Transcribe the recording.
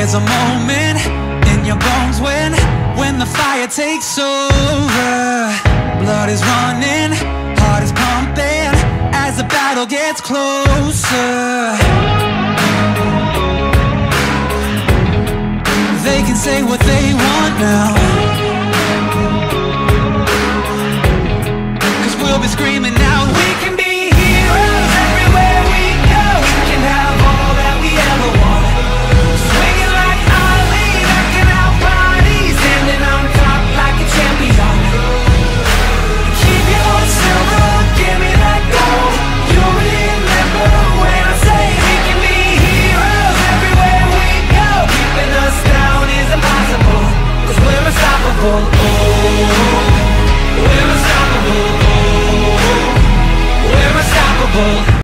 There's a moment in your bones when the fire takes over. Blood is running, heart is pumping as the battle gets closer. They can say what they want now, 'cause we'll be screaming out, we can be heroes everywhere we go. We can have all that we ever want. Swinging like Ali, knocking out bodies, standing on top like a champion. Keep your silver, give me that gold. You'll remember when I say we can be heroes everywhere we go. Keeping us down is impossible, 'cause we're unstoppable. Oh, we're unstoppable. Oh, we're unstoppable.